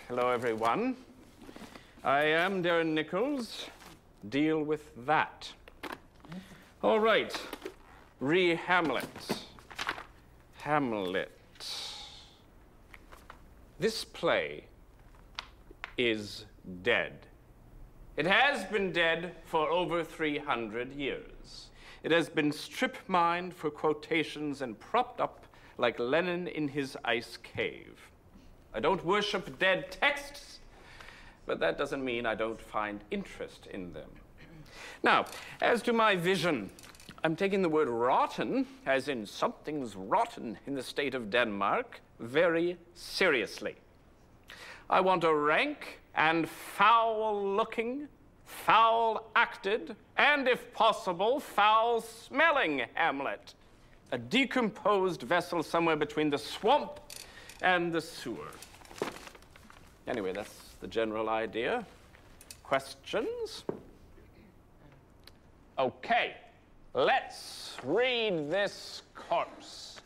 Hello, everyone. I am Darren Nichols. Deal with that. All right. Hamlet. Hamlet. This play is dead. It has been dead for over 300 years. It has been strip-mined for quotations and propped up like Lenin in his ice cave. I don't worship dead texts, but that doesn't mean I don't find interest in them. Now, as to my vision, I'm taking the word rotten, as in something's rotten in the state of Denmark, very seriously. I want a rank and foul-looking, foul-acted, and if possible, foul-smelling Hamlet. A decomposed vessel somewhere between the swamp and the sewer. Anyway, that's the general idea. Questions? Okay, let's read this corpse.